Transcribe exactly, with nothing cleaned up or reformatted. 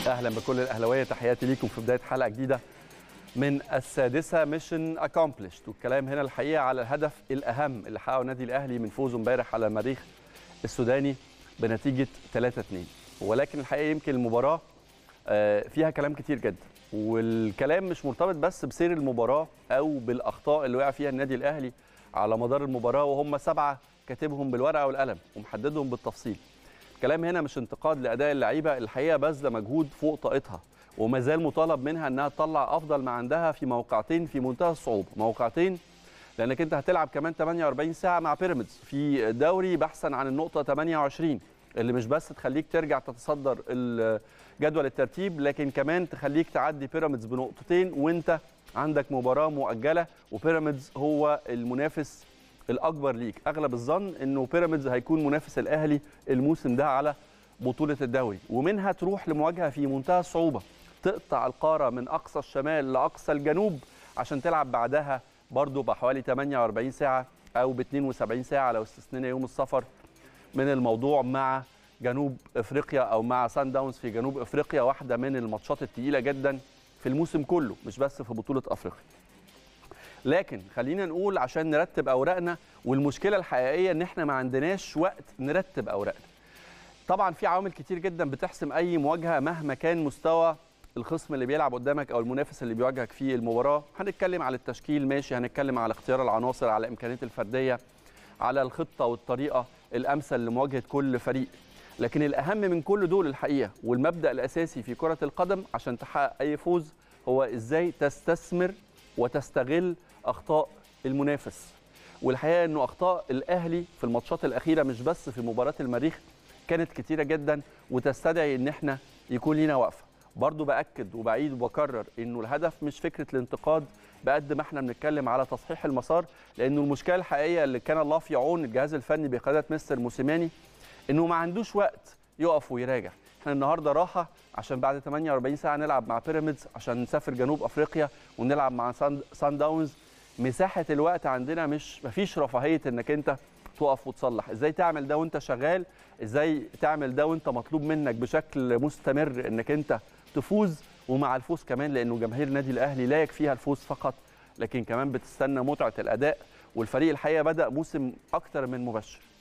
اهلا بكل الاهلاويه، تحياتي ليكم في بدايه حلقه جديده من السادسه ميشن اكومبليشد. والكلام هنا الحقيقه على الهدف الاهم اللي حققه النادي الاهلي من فوزه امبارح على المريخ السوداني بنتيجه ثلاثة اثنين. ولكن الحقيقه يمكن المباراه فيها كلام كتير جدا، والكلام مش مرتبط بس بسير المباراه او بالاخطاء اللي وقع فيها النادي الاهلي على مدار المباراه، وهم سبعه كاتبهم بالورقه والقلم ومحددهم بالتفصيل. الكلام هنا مش انتقاد لاداء اللعيبه، الحقيقه باذله مجهود فوق طاقتها وما زال مطالب منها انها تطلع افضل ما عندها في موقعتين في منتهى الصعوبه، موقعتين لانك انت هتلعب كمان ثمانية وأربعين ساعه مع بيراميدز في دوري بحثا عن النقطه ثمانية وعشرين اللي مش بس تخليك ترجع تتصدر جدول الترتيب، لكن كمان تخليك تعدي بيراميدز بنقطتين وانت عندك مباراه مؤجله، وبيراميدز هو المنافس الاكبر ليك. اغلب الظن انه بيراميدز هيكون منافس الاهلي الموسم ده على بطوله الدوري، ومنها تروح لمواجهه في منتهى الصعوبه، تقطع القاره من اقصى الشمال لاقصى الجنوب عشان تلعب بعدها برضو بحوالي ثمانية وأربعين ساعه او ب اثنين وسبعين ساعه لو استثنينا يوم السفر من الموضوع مع جنوب افريقيا او مع سان داونز في جنوب افريقيا، واحده من الماتشات الثقيله جدا في الموسم كله مش بس في بطوله افريقيا. لكن خلينا نقول عشان نرتب اوراقنا، والمشكله الحقيقيه ان احنا ما عندناش وقت نرتب اوراقنا. طبعا في عوامل كتير جدا بتحسم اي مواجهه مهما كان مستوى الخصم اللي بيلعب قدامك او المنافس اللي بيواجهك في المباراه. هنتكلم على التشكيل ماشي، هنتكلم على اختيار العناصر، على الامكانيات الفرديه، على الخطه والطريقه الامثل لمواجهه كل فريق. لكن الاهم من كل دول الحقيقه والمبدا الاساسي في كره القدم عشان تحقق اي فوز هو ازاي تستثمر وتستغل اخطاء المنافس. والحقيقه انه اخطاء الاهلي في الماتشات الاخيره مش بس في مباراه المريخ كانت كتيره جدا وتستدعي ان احنا يكون لينا وقفه. برضو باكد وبعيد وبكرر انه الهدف مش فكره الانتقاد بقد ما احنا بنتكلم على تصحيح المسار، لانه المشكله الحقيقيه اللي كان الله في عون الجهاز الفني بقياده مستر موسيماني انه ما عندوش وقت يقف ويراجع. احنا النهارده راحه عشان بعد ثمانية وأربعين ساعه نلعب مع بيراميدز، عشان نسافر جنوب افريقيا ونلعب مع سان داونز. مساحه الوقت عندنا مش مفيش رفاهيه انك انت تقف وتصلح. ازاي تعمل ده وانت شغال؟ ازاي تعمل ده وانت مطلوب منك بشكل مستمر انك انت تفوز؟ ومع الفوز كمان، لانه جماهير النادي الاهلي لا يكفيها الفوز فقط، لكن كمان بتستنى متعه الاداء. والفريق الحقيقه بدا موسم اكتر من مبشر.